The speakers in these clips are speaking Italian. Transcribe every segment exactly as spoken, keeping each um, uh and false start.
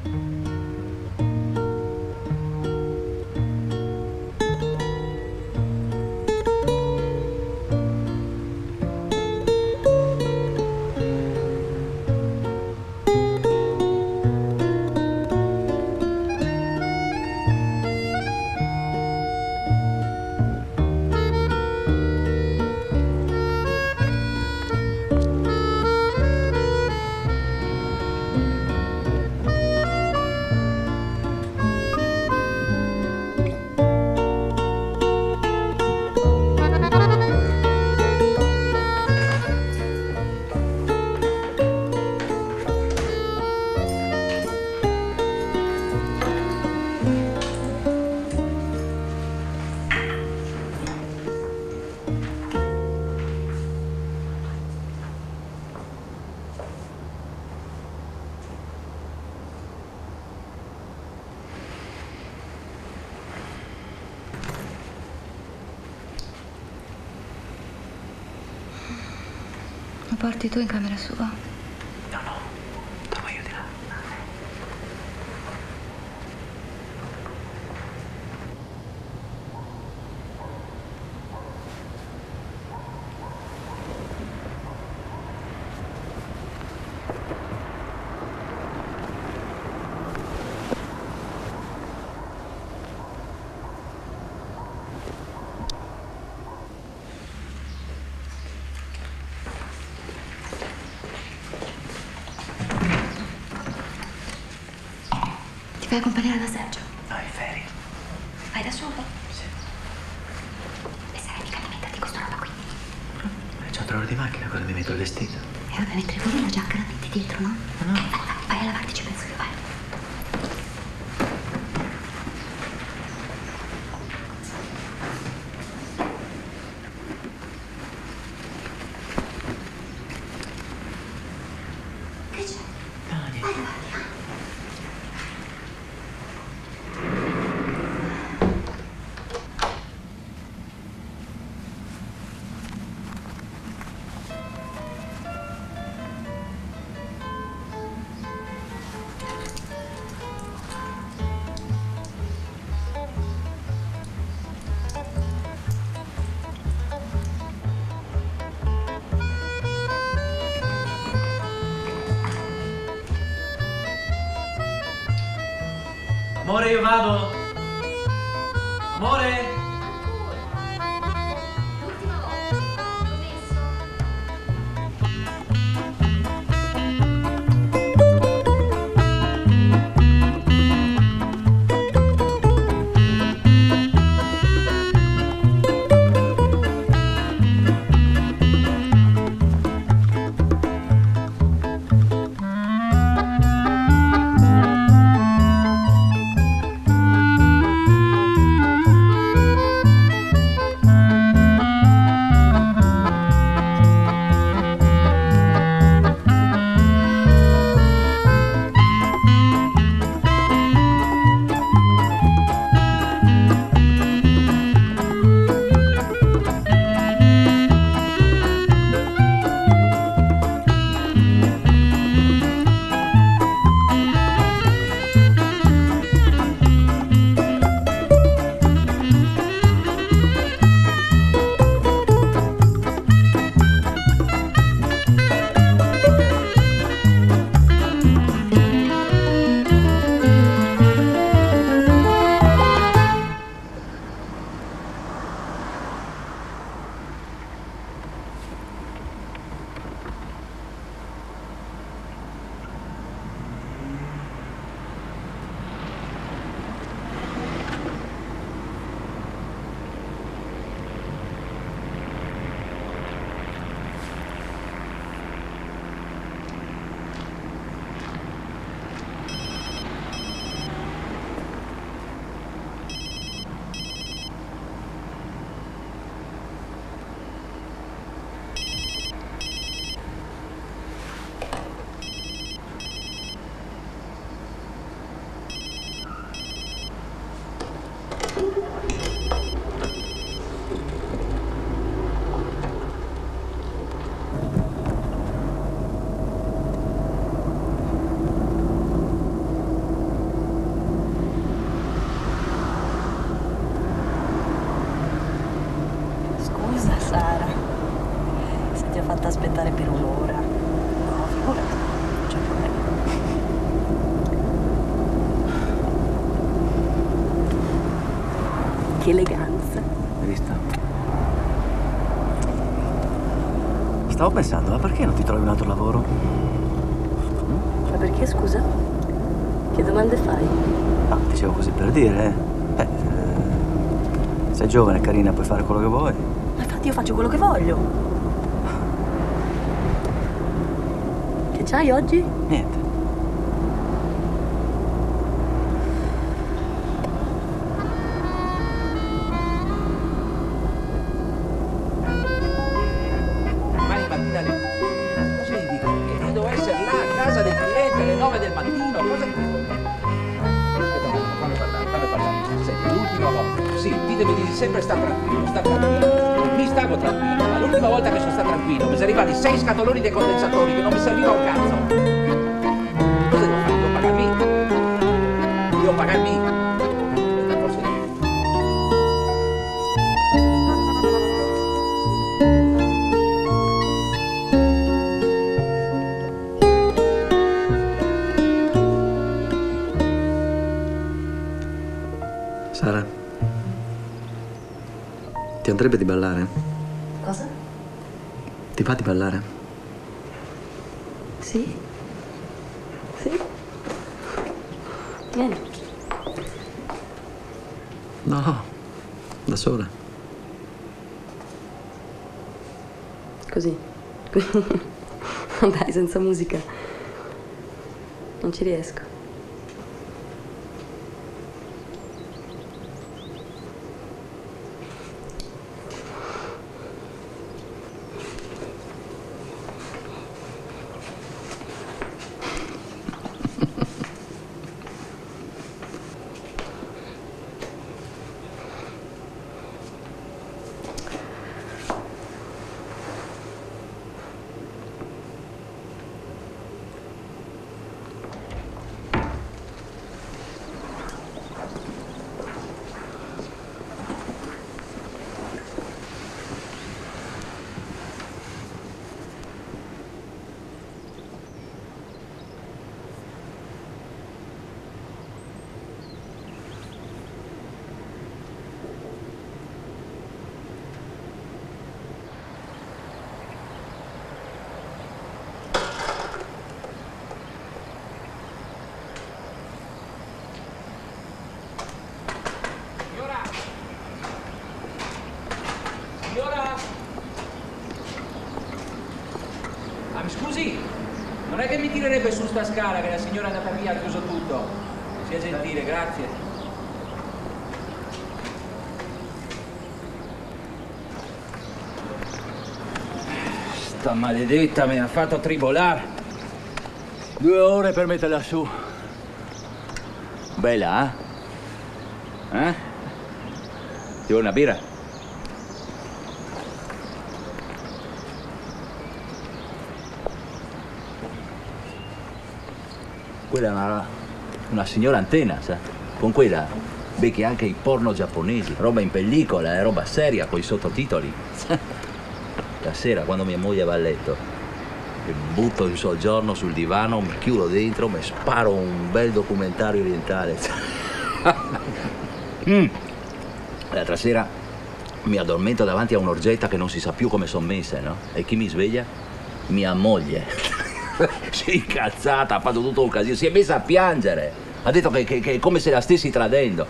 Lo porti tu in camera sua? No, no, dormo io di là. Ti fai accompagnare da Sergio? No, è ferie. Vai da solo? Sì. E sarai mica dimenticato di questa roba qui. Eh, c'ho tre ore di macchina, cosa mi metto il vestito? E vabbè, mentre fuori la giacca la metti dietro, no? No, no. Eh, vai, vai, vai a lavarti, ci penso io, vai. Che c'è? No, niente. Vai a lavarti. Amore, io vado. Amore. L'ultima volta, promesso. Scusa? Che domande fai? No, dicevo così per dire, eh. Beh, eh, sei giovane, carina, puoi fare quello che vuoi. Ma infatti io faccio quello che voglio. Che c'hai oggi? Niente. Domani mattina alle... Cosa gli dico? Che devo essere là a casa del cliente alle nove del mattino. Cosa gli dico? Aspetta un attimo, fammi parlare, fammi parlare. Senti, l'ultima volta. Sì, ditemi di sempre sta tranquillo, sta tranquillo. Mi stavo tranquillo, ma l'ultima volta che sono stato tranquillo mi sono arrivati sei scatoloni dei condensatori che non mi serviva un cazzo. Cosa devo fare? Devo pagarmi? Devo pagarmi? Aspetta, forse... Sara, ti andrebbe di ballare? Cosa? Ti va di ballare? Sì? Sì? Vieni. No, no, da sola. Così. Dai, senza musica. Non ci riesco. Ah, mi scusi, non è che mi tirerebbe su sta scala che la signora è andata via, ha chiuso tutto. Sia gentile, grazie. Sta maledetta mi ha fatto tribolare. Due ore per metterla su. Bella, eh? Eh? Ti vuoi una birra? Quella è una, una signora antenna, sa? Con quella becchi anche i porno giapponesi, roba in pellicola, eh, roba seria, con i sottotitoli. La sera, quando mia moglie va a letto, mi butto in soggiorno sul divano, mi chiudo dentro, mi sparo un bel documentario orientale. mm. L'altra sera mi addormento davanti a un'orgetta che non si sa più come sono messe, no? E chi mi sveglia? Mia moglie. Si è incazzata, ha fatto tutto un casino, si è messa a piangere. Ha detto che, che, che è come se la stessi tradendo.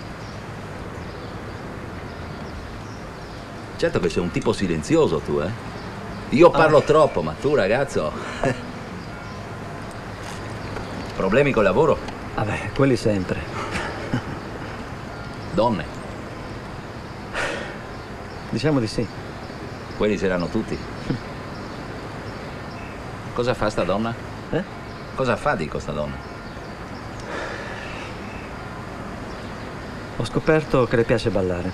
Certo che sei un tipo silenzioso tu, eh? Io parlo ah. troppo, ma tu, ragazzo... Problemi col lavoro? Vabbè, quelli sempre. Donne? Diciamo di sì. Quelli saranno tutti. Cosa fa sta donna? Eh? Cosa fa, dico, sta donna? Ho scoperto che le piace ballare.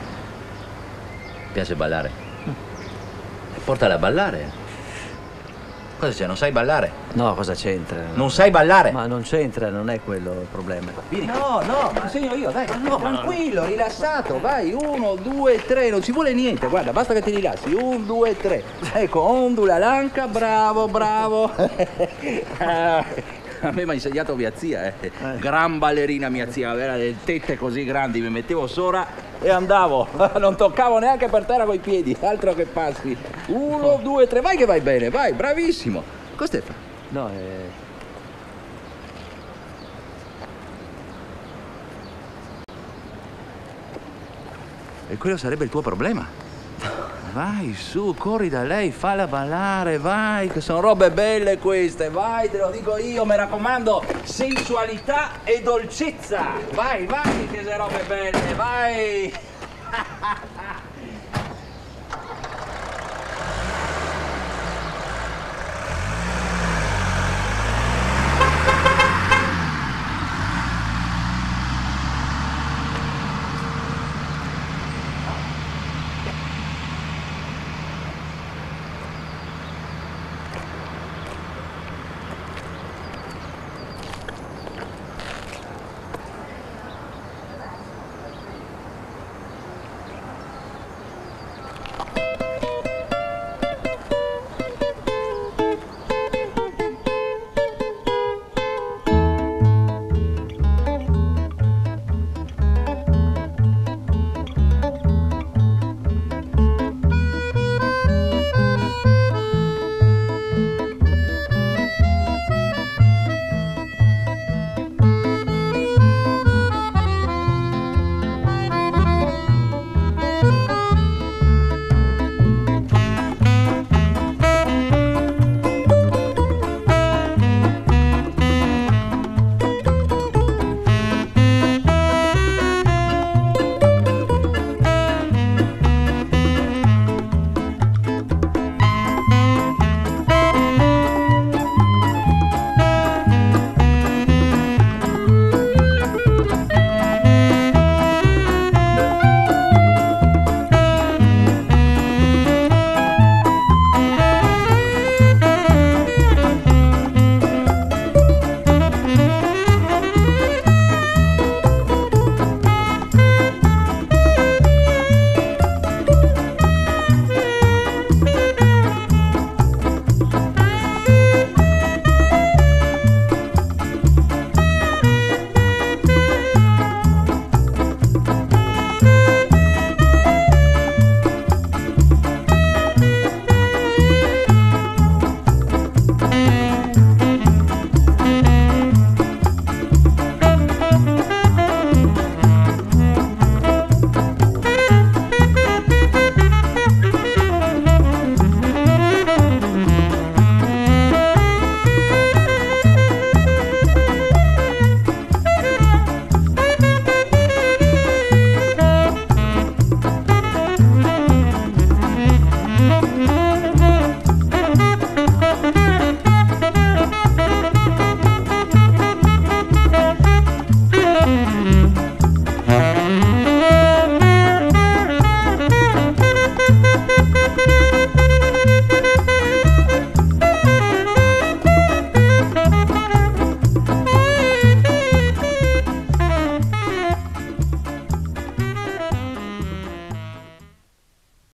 Piace ballare? Mm. Portala a ballare. Cosa c'è? Non sai ballare? No, cosa c'entra? Non sai ballare? Ma non c'entra, non è quello il problema. Vieni. No, no, ma segno io, dai. No, tranquillo, no. Rilassato, vai. Uno, due, tre, non ci vuole niente, guarda, basta che ti rilassi. Un, due, tre. Ecco, ondula l'anca, bravo, bravo. A me mi ha insegnato mia zia, eh. eh. Gran ballerina mia zia, aveva le tette così grandi, mi mettevo sopra e andavo. Non toccavo neanche per terra coi piedi, altro che passi. Uno, due, tre, vai che vai bene, vai, bravissimo. Cosa stai fa? No, è... E quello sarebbe il tuo problema. Vai, su, corri da lei, falla ballare, vai, che sono robe belle queste, vai, te lo dico io, mi raccomando, sensualità e dolcezza. Vai, vai, che sono robe belle, vai.